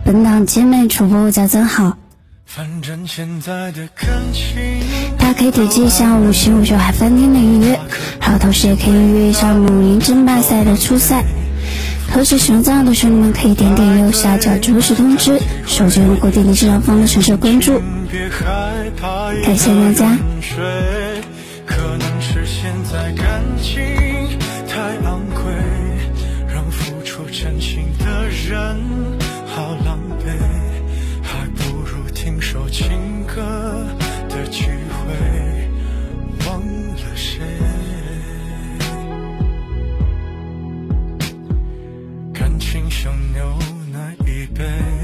本档姐妹主播加增好。 反正现在的感情， 大家可以点击一下5759海饭店的预约，然后同时也可以预约一下武林争霸赛的初赛。同时使用账号的兄弟们可以点点右下角主持通知，手机用户点击上方的橙色关注。感谢大家。 可能是现在感情太昂贵，让付出真心的人好狼狈，还不如听首情歌的机会忘了谁。感情像牛奶一杯，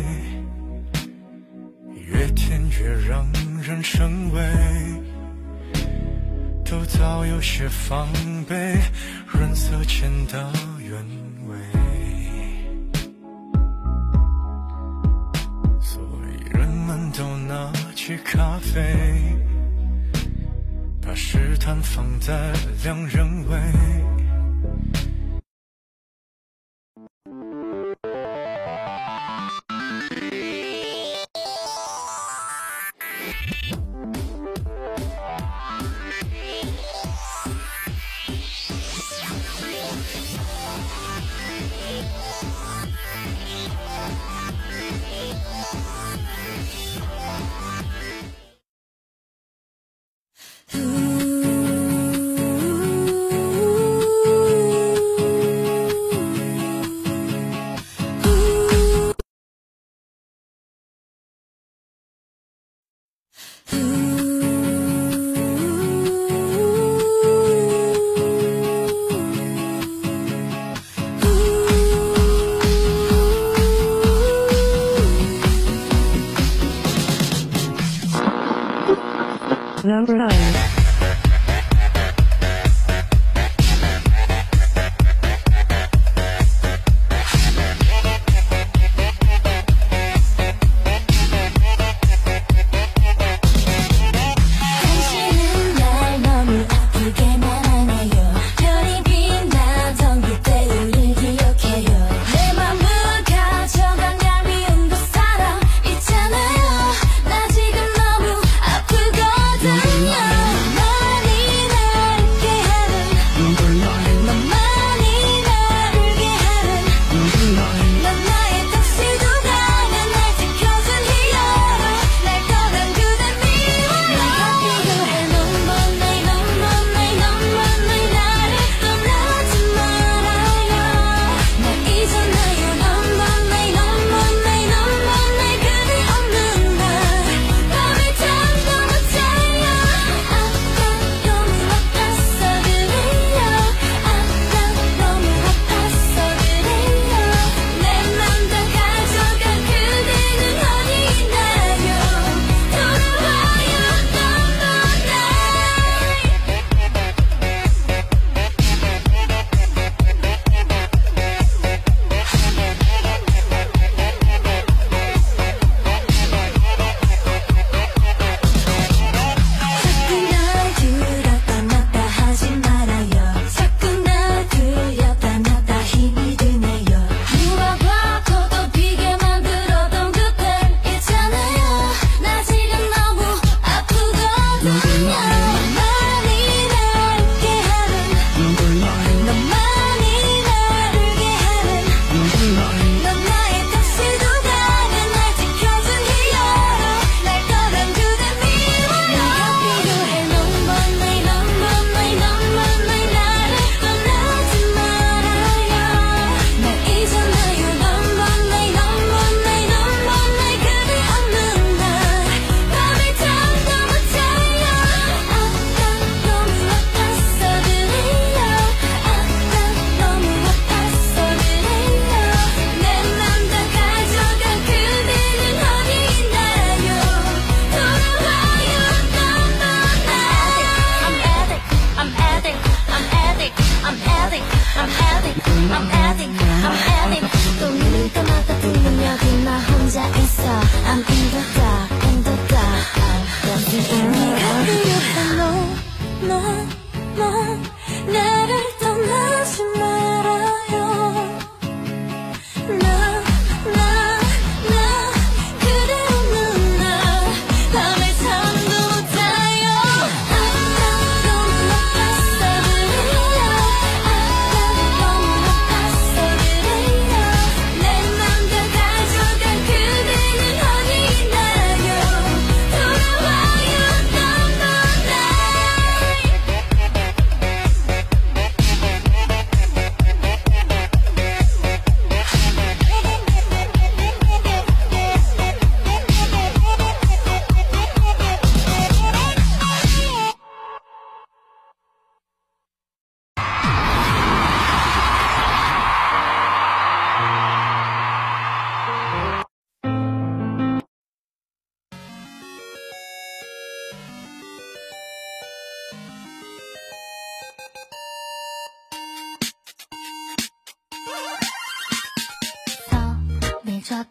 越甜越让人生畏，都早有些防备，润色前的原味。所以人们都拿起咖啡，把试探放在两人位。 Number 9.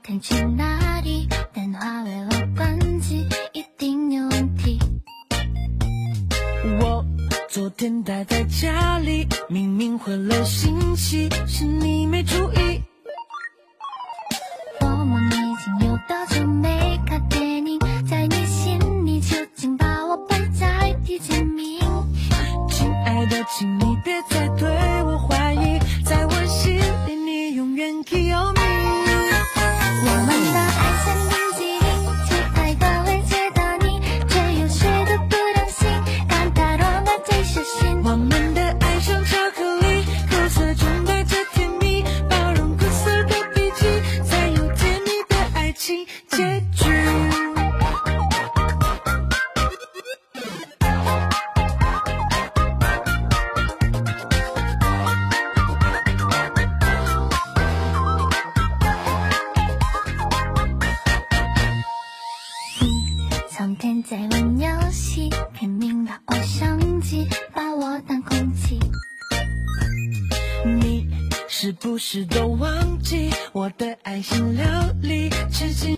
天去哪里？电话为我关机，一定有问题。 我昨天待在家里，明明回了信息，是你没注意。 我们已经有多久没看电影？在你心里究竟把我摆在第几名？ 亲爱的，请你别再对我怀疑，在我心里你永远有名。 我们的爱像冰激凌，期待的会解答你，却又觉得不当心，感到让它最小心。 我们的爱像巧克力，苦涩中带着甜蜜，包容苦涩的笔记，才有甜蜜的爱情结局。 从天在玩游戏，拼命把我相机，把我当空气。 你是不是都忘记我的爱心料理，吃进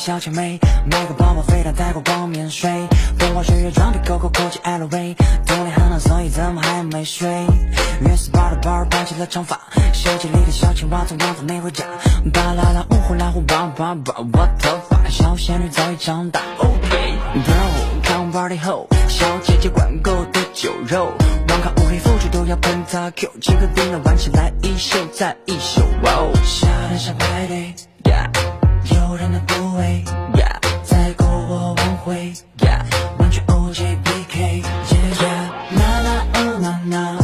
小姐妹，每个宝宝非他带过光免税，风花雪月装逼狗狗国际 LV， 都脸很冷，所以怎么还没睡？约4-8的 bar 绑起了长发，手机里的小青蛙总让他没回家。巴啦啦呜呼啦呼叭叭叭，我的发小仙女早已长大。OK bro， 看完 party 后，小姐姐管够的酒肉，网咖乌黑付出都要喷他 Q， 几个订了玩起来一宿再一宿。哇，下天下派对 ，yeah， 诱人的部位 ，yeah， 再勾我挽回 ，yeah， 玩具 OJBK，yeah yeah， 啦啦哦啦啦。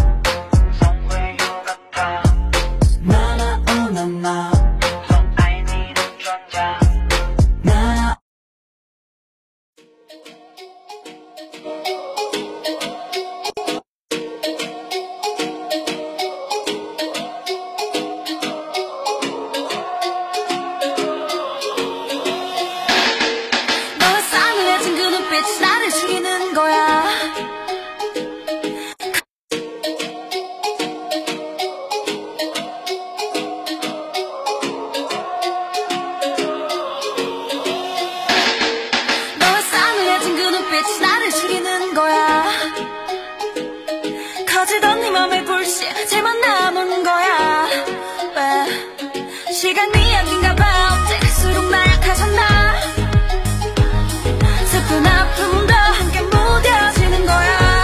나를 죽이는 거야. 너의 싸늘해진 그 눈빛이 나를 죽이는 거야. 커지던 네 맘의 불씨 제만 남은 거야. 왜 시간이 아닌가 봐. 어째갈수록 나약해졌나. 슬픈 아픔도 함께 무뎌지는 거야.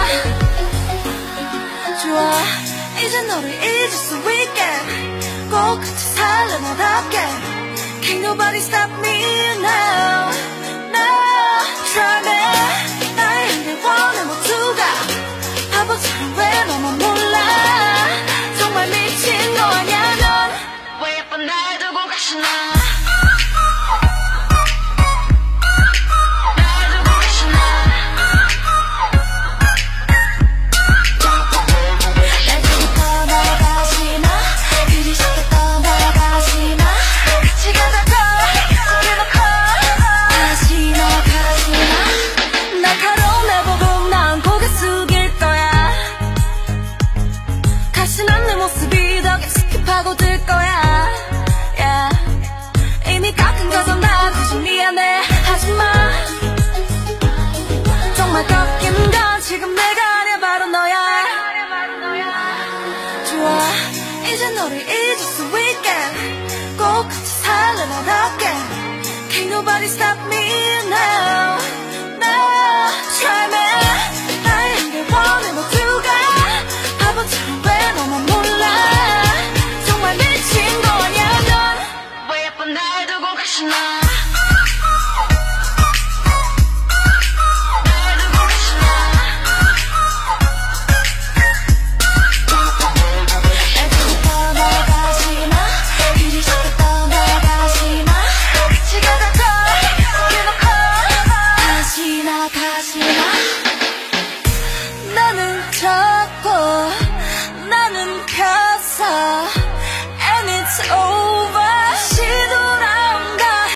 좋아 이제 너를 잊을 수 있게 꼭 같이 살래 너답게. Can't nobody stop me now. No try me. 날 향해 원해 모두가 바보처럼 왜 너만 몰라. 정말 미친 거 아냐 넌. 왜 예쁜 날 두고 가시나. 파고들 거야 yeah. 이미 깎은 거선 나 굳이 미안해 하지마. 정말 꺾인 건 지금 내가 아니야 바로 너야. 좋아 이제 너를 잊을 수 있게 꼭 같이 살래 너답게. Can't nobody stop me now.